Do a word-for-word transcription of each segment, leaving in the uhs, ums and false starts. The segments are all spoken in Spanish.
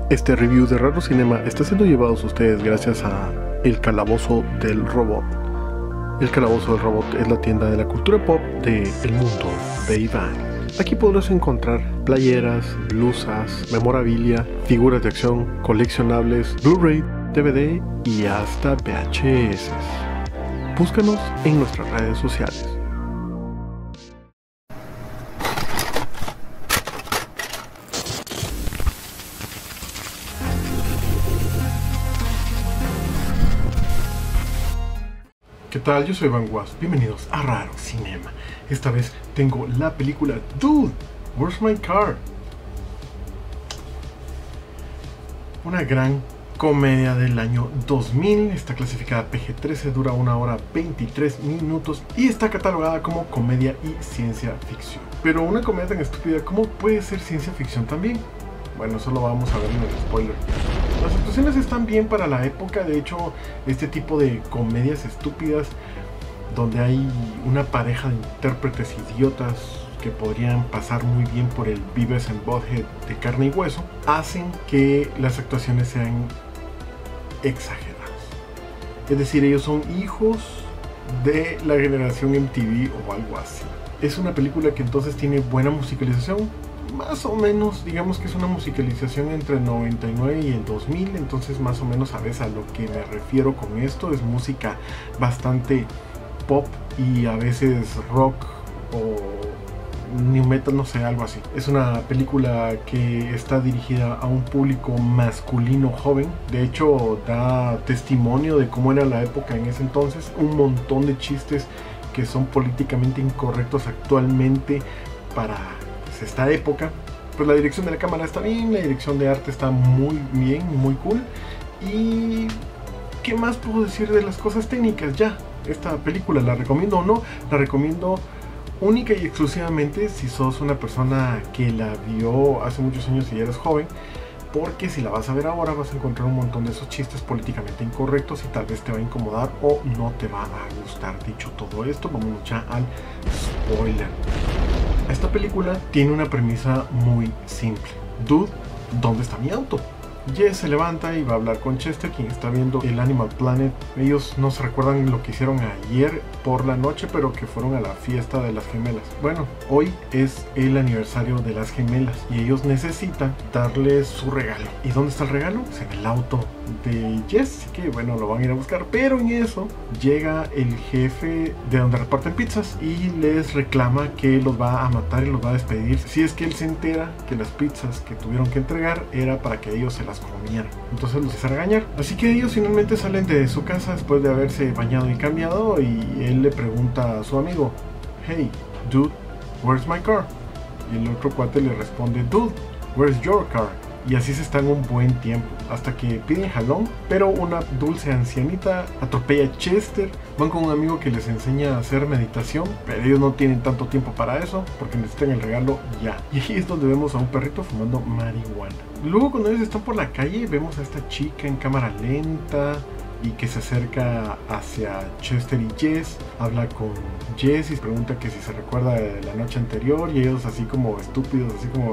Este review de Raro Cinema está siendo llevado a ustedes gracias a El Calabozo del Robot. El Calabozo del Robot es la tienda de la cultura pop de El Mundo de Iván. Aquí podrás encontrar playeras, blusas, memorabilia, figuras de acción, coleccionables, Blu-ray, D V D y hasta V H S. Búscanos en nuestras redes sociales. ¿Qué tal? Yo soy Van Was, bienvenidos a Raro Cinema. Esta vez tengo la película Dude, Where's My Car? Una gran comedia del año dos mil, está clasificada P G trece, dura una hora veintitrés minutos y está catalogada como comedia y ciencia ficción. Pero una comedia tan estúpida, ¿cómo puede ser ciencia ficción también? Bueno, eso lo vamos a ver en el spoiler. Las actuaciones están bien para la época. De hecho, este tipo de comedias estúpidas donde hay una pareja de intérpretes idiotas que podrían pasar muy bien por el Beavis and Butthead de carne y hueso, hacen que las actuaciones sean exageradas. Es decir, ellos son hijos de la generación M T V o algo así. Es una película que entonces tiene buena musicalización. Más o menos, digamos que es una musicalización entre el noventa y nueve y el dos mil, entonces más o menos sabes a lo que me refiero con esto. Es música bastante pop y a veces rock o new metal, no sé, algo así. Es una película que está dirigida a un público masculino joven. De hecho, da testimonio de cómo era la época en ese entonces. Un montón de chistes que son políticamente incorrectos actualmente para esta época. Pues la dirección de la cámara está bien, la dirección de arte está muy bien, muy cool. Y ¿qué más puedo decir de las cosas técnicas? Ya, esta película la recomiendo o no, la recomiendo única y exclusivamente si sos una persona que la vio hace muchos años y eres joven, porque si la vas a ver ahora vas a encontrar un montón de esos chistes políticamente incorrectos y tal vez te va a incomodar o no te va a gustar. Dicho todo esto, vamos ya al spoiler. Esta película tiene una premisa muy simple. Dude, ¿dónde está mi auto? Jess se levanta y va a hablar con Chester, quien está viendo el Animal Planet. Ellos no se recuerdan lo que hicieron ayer por la noche, pero que fueron a la fiesta de las gemelas. Bueno, hoy es el aniversario de las gemelas y ellos necesitan darles su regalo. ¿Y dónde está el regalo? Pues en el auto de Jess, así que bueno, lo van a ir a buscar. Pero en eso llega el jefe de donde reparten pizzas y les reclama que los va a matar y los va a despedir si es que él se entera que las pizzas que tuvieron que entregar era para que ellos se las comieran. Entonces los empieza a regañar. Así que ellos finalmente salen de su casa después de haberse bañado y cambiado, y él le pregunta a su amigo: "Hey, dude, where's my car?" Y el otro cuate le responde: "Dude, where's your car?" Y así se están un buen tiempo, hasta que piden jalón, pero una dulce ancianita atropella a Chester. Van con un amigo que les enseña a hacer meditación, pero ellos no tienen tanto tiempo para eso, porque necesitan el regalo ya. Y ahí es donde vemos a un perrito fumando marihuana. Luego, cuando ellos están por la calle, vemos a esta chica en cámara lenta y que se acerca hacia Chester y Jess. Habla con Jess y pregunta que si se recuerda de la noche anterior, y ellos así como estúpidos, así como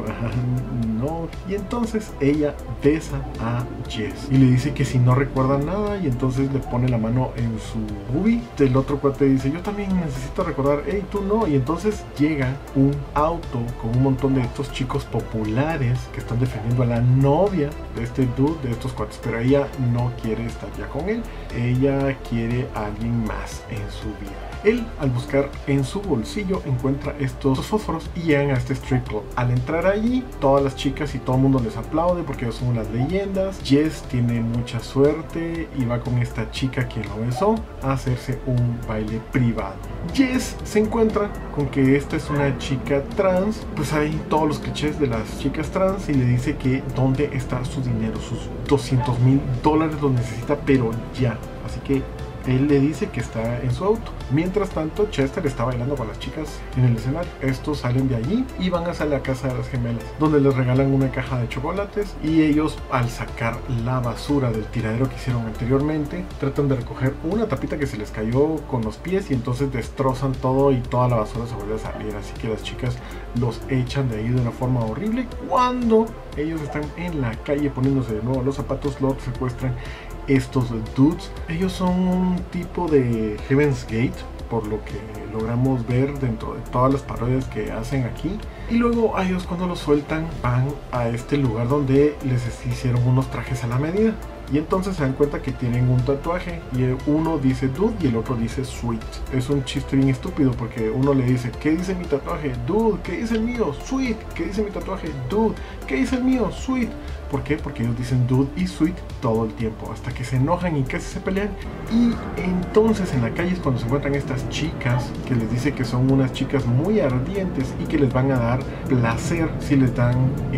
no. Y entonces ella besa a Jess y le dice que si no recuerda nada, y entonces le pone la mano en su boobie. El otro cuate dice: "Yo también necesito recordar." "Hey, tú no." Y entonces llega un auto con un montón de estos chicos populares que están defendiendo a la novia de este dude, de estos cuates, pero ella no quiere estar ya con él. Ella quiere a alguien más en su vida. Él, al buscar en su bolsillo, encuentra estos fósforos y llegan a este strip club. Al entrar allí, todas las chicas y todo el mundo les aplaude porque ellos son las leyendas. Jess tiene mucha suerte y va con esta chica quien lo besó a hacerse un baile privado. Jess se encuentra con que esta es una chica trans, pues hay todos los clichés de las chicas trans, y le dice que dónde está su dinero, sus doscientos mil dólares los necesita, pero ya. Así que él le dice que está en su auto. Mientras tanto, Chester está bailando con las chicas en el escenario. Estos salen de allí y van hacia la casa de las gemelas, donde les regalan una caja de chocolates, y ellos, al sacar la basura del tiradero que hicieron anteriormente, tratan de recoger una tapita que se les cayó con los pies, y entonces destrozan todo y toda la basura se vuelve a salir. Así que las chicas los echan de ahí de una forma horrible, cuando ellos están en la calle poniéndose de nuevo los zapatos, los secuestran estos dudes. Ellos son un tipo de Heaven's Gate, por lo que logramos ver dentro de todas las parodias que hacen aquí. Y luego a ellos, cuando los sueltan, van a este lugar donde les hicieron unos trajes a la medida. Y entonces se dan cuenta que tienen un tatuaje y uno dice dude y el otro dice sweet. Es un chiste bien estúpido porque uno le dice, ¿qué dice mi tatuaje? Dude. ¿Qué dice el mío? Sweet. ¿Qué dice mi tatuaje? Dude. ¿Qué dice el mío? Sweet. ¿Por qué? Porque ellos dicen dude y sweet todo el tiempo, hasta que se enojan y casi se pelean. Y entonces en la calle es cuando se encuentran estas chicas que les dice que son unas chicas muy ardientes y que les van a dar placer si les dan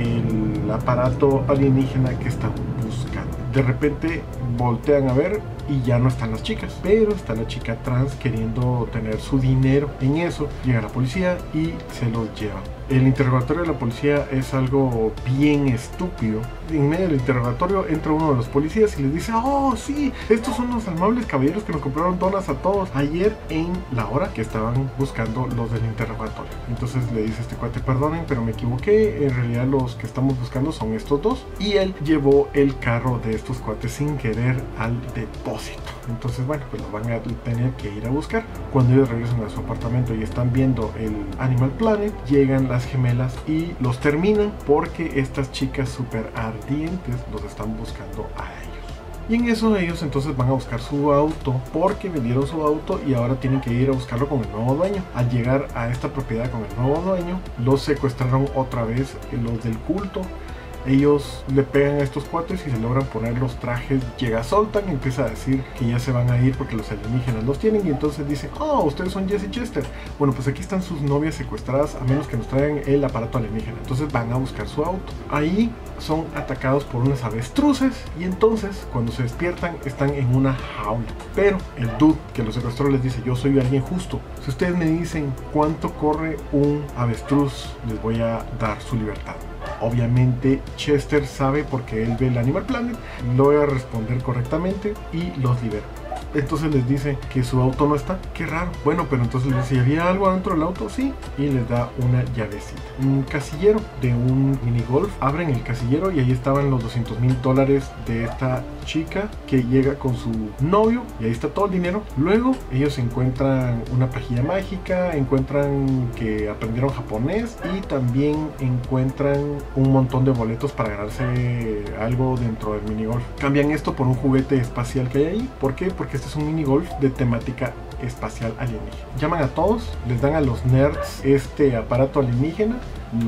el aparato alienígena que están buscando. De repente voltean a ver y ya no están las chicas, pero está la chica trans queriendo tener su dinero. En eso llega la policía y se los lleva. El interrogatorio de la policía es algo bien estúpido. En medio del interrogatorio entra uno de los policías y les dice, oh sí, estos son los amables caballeros que nos compraron donas a todos ayer en la hora que estaban buscando los del interrogatorio. Entonces le dice este cuate, perdonen, pero me equivoqué, en realidad los que estamos buscando son estos dos. Y él llevó el carro de estos cuates sin querer al depósito. Entonces bueno, pues lo van a tener que ir a buscar. Cuando ellos regresan a su apartamento y están viendo el Animal Planet, llegan las gemelas y los terminan porque estas chicas súper ardientes los están buscando a ellos. Y en eso ellos entonces van a buscar su auto porque vendieron su auto y ahora tienen que ir a buscarlo con el nuevo dueño. Al llegar a esta propiedad con el nuevo dueño, los secuestraron otra vez los del culto. Ellos le pegan a estos cuates y se logran poner los trajes. Llega Zoltan, empieza a decir que ya se van a ir porque los alienígenas los tienen. Y entonces dicen, oh, ustedes son Jesse Chester. Bueno, pues aquí están sus novias secuestradas, a menos que nos traigan el aparato alienígena. Entonces van a buscar su auto. Ahí son atacados por unas avestruces. Y entonces cuando se despiertan están en una jaula. Pero el dude que los secuestró les dice, yo soy alguien justo. Si ustedes me dicen cuánto corre un avestruz, les voy a dar su libertad. Obviamente Chester sabe porque él ve el Animal Planet, logra responder correctamente y los libera. Entonces les dice que su auto no está. Qué raro. Bueno, pero entonces les dice, ¿había algo dentro del auto? Sí. Y les da una llavecita. Un casillero de un mini golf. Abren el casillero y ahí estaban los doscientos mil dólares de esta chica que llega con su novio. Y ahí está todo el dinero. Luego ellos encuentran una pajilla mágica. Encuentran que aprendieron japonés. Y también encuentran un montón de boletos para ganarse algo dentro del mini golf. Cambian esto por un juguete espacial que hay ahí. ¿Por qué? Porque este es un mini golf de temática espacial alienígena. Llaman a todos, les dan a los nerds este aparato alienígena.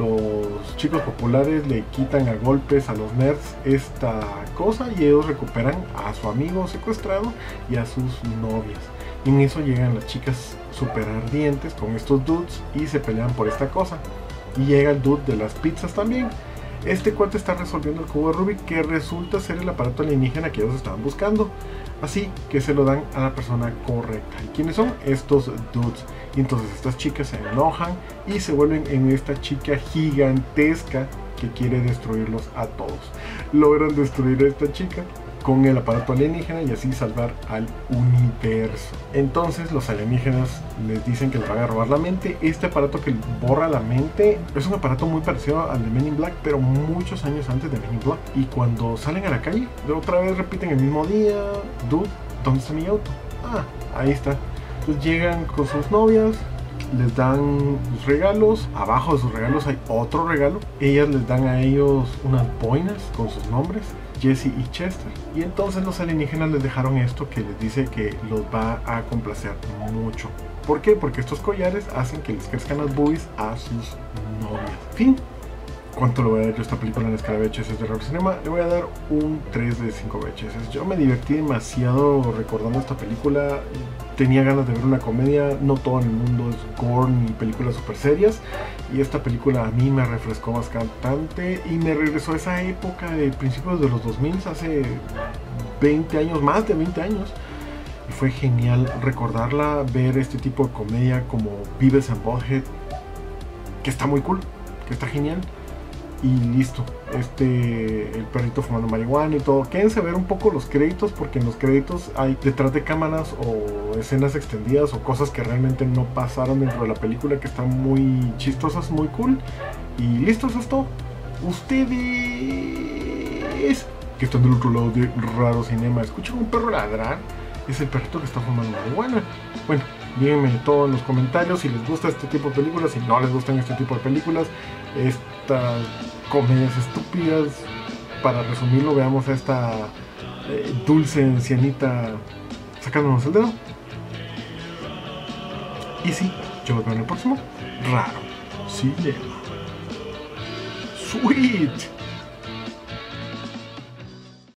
Los chicos populares le quitan a golpes a los nerds esta cosa y ellos recuperan a su amigo secuestrado y a sus novias. Y en eso llegan las chicas super ardientes con estos dudes y se pelean por esta cosa. Y llega el dude de las pizzas también. Este cuate está resolviendo el cubo de Rubik, que resulta ser el aparato alienígena que ellos estaban buscando. Así que se lo dan a la persona correcta. ¿Y quiénes son? Estos dudes. Y entonces estas chicas se enojan y se vuelven en esta chica gigantesca que quiere destruirlos a todos. Logran destruir a esta chica con el aparato alienígena y así salvar al universo. Entonces los alienígenas les dicen que les van a robar la mente. Este aparato que borra la mente es un aparato muy parecido al de Men in Black, pero muchos años antes de Men in Black. Y cuando salen a la calle, de otra vez repiten el mismo día. Dude, ¿dónde está mi auto? Ah, ahí está. Entonces llegan con sus novias, les dan los regalos. Abajo de sus regalos hay otro regalo. Ellas les dan a ellos unas boinas con sus nombres, Jesse y Chester. Y entonces los alienígenas les dejaron esto que les dice que los va a complacer mucho. ¿Por qué? Porque estos collares hacen que les crezcan las boobies a sus novias. Fin. ¿Cuánto le voy a dar yo a esta película en la escala de V H S de Raro Cinema? Le voy a dar un tres de cinco V H S. Yo me divertí demasiado recordando esta película. Tenía ganas de ver una comedia. No todo en el mundo es gore ni películas super serias. Y esta película a mí me refrescó bastante. Y me regresó a esa época de principios de los dos mil, hace veinte años, más de veinte años. Y fue genial recordarla, ver este tipo de comedia como Beavis and Butthead, que está muy cool, que está genial. Y listo, este, el perrito fumando marihuana y todo. Quédense a ver un poco los créditos, porque en los créditos hay detrás de cámaras o escenas extendidas o cosas que realmente no pasaron dentro de la película, que están muy chistosas, muy cool. Y listo, eso es todo. Ustedes que están del otro lado de Raro Cinema, ¿escuchan un perro ladrar? Es el perrito que está fumando marihuana. Bueno, díganme todo en los comentarios si les gusta este tipo de películas, si no les gustan este tipo de películas, estas comedias estúpidas. Para resumirlo, veamos a esta eh, dulce ancianita sacándonos el dedo. Y sí, yo los veo en el próximo Raro Cinema. Sweet.